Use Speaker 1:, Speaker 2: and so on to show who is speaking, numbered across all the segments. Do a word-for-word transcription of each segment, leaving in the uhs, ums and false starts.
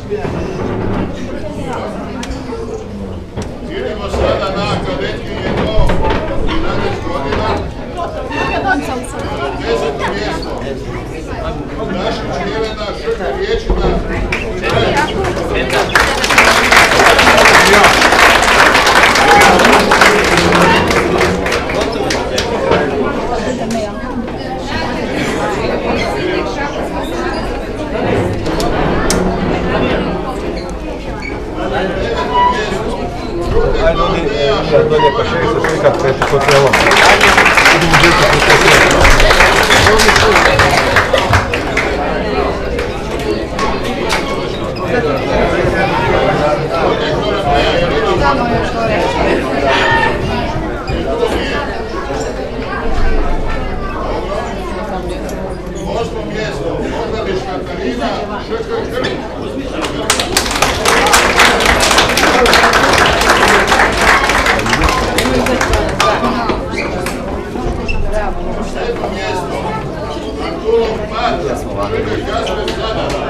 Speaker 1: Idemo sada na kadetkinje do jedanaest godina. Deseto mjesto. Naša Jelena Šrka Riječina.
Speaker 2: Ajde, oni dolje pa še se slikat pred hotelom. Idemo djeti pred hotelom.
Speaker 1: Osmo mjesto, Blažević Katarina, ŠKSladorana. Sedmo mjesto, Antulov Pat, ŠKSladorana.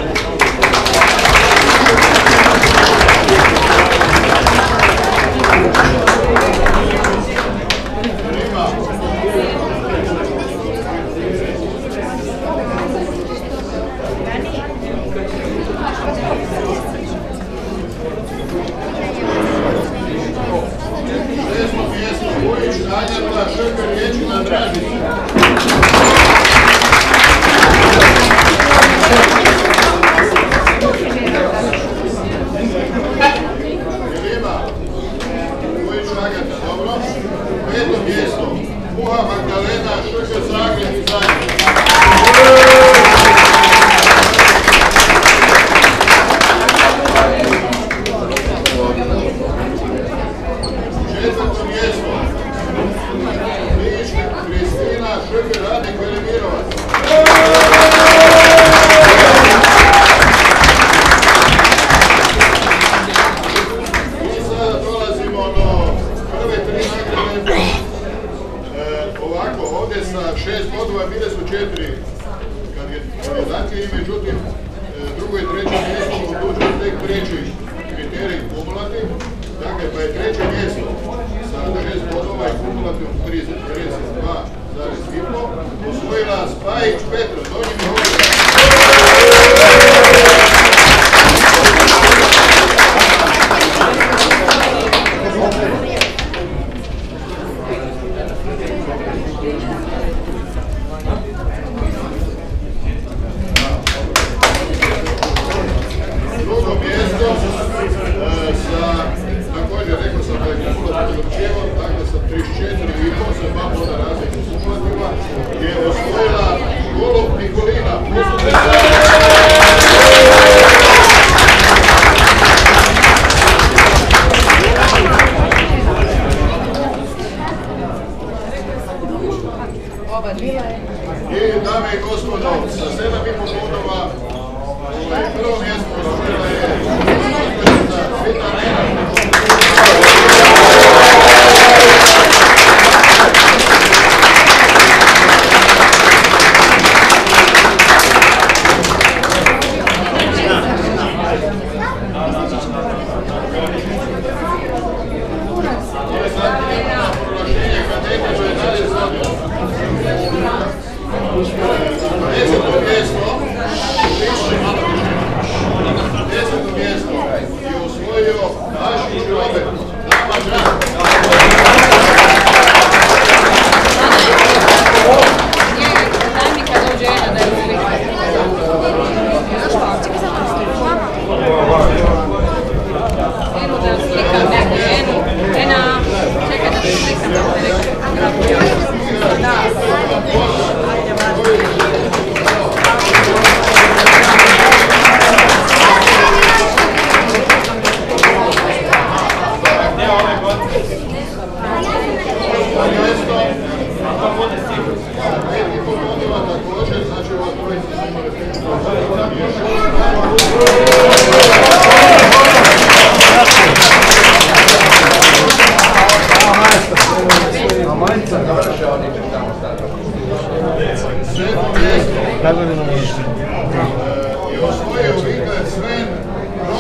Speaker 1: I osvojio viklet Sven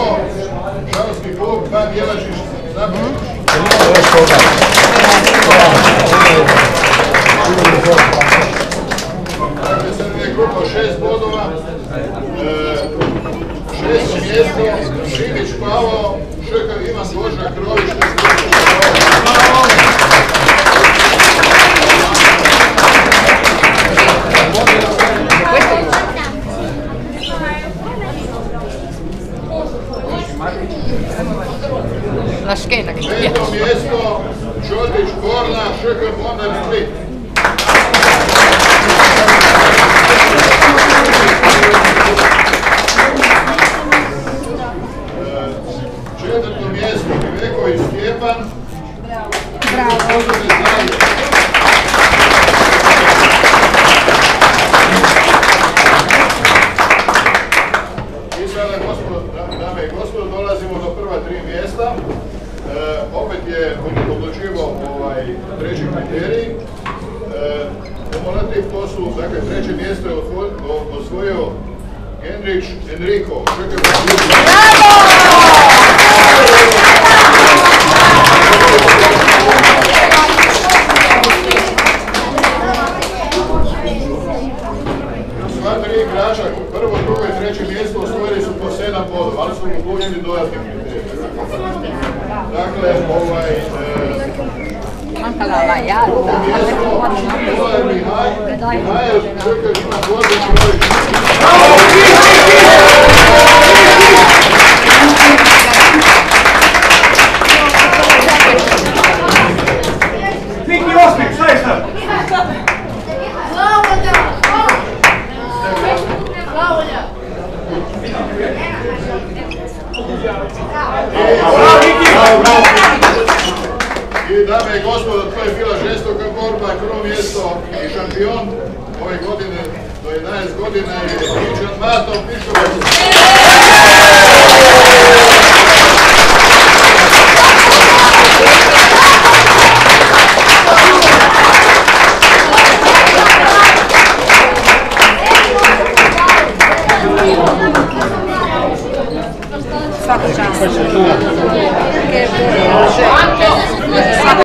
Speaker 1: Jelačić, Zagreb. Dakle, sad je grupa šest bodova. Šest mjesto, Šimić Pavo, Šekar Ivan Boža, Krović, peto mjesto, Čotić Gorna, Šekar Bondar, Split. Četvrto mjesto, Filković Stjepan. Bravo. I sada, dame i gospodo, dolazimo do prva tri mjesta. E, opet je odlučivao ovaj, treći kriterij. E, Kumulativ, to su, dakle, treće mjesto je osvojio Henrić Enrico. Sva tri igrača, prvo, drugo i treće mjesto osvojili su po sedam bodova, ali su odlučili dodatnim kriterijima. Dakle, ovaj...
Speaker 3: Mancala la jazda.
Speaker 1: Ovo je Mihajl, Šekar ima Božić, Krović.
Speaker 2: Niki osmih, šta je sad?
Speaker 4: Slavolja! Slavolja!
Speaker 1: I dame i gospodo, to je bila žestoka borba, prvo mjesto i šampion ove godine do jedanaest godina je Ičan Mato Pišovac.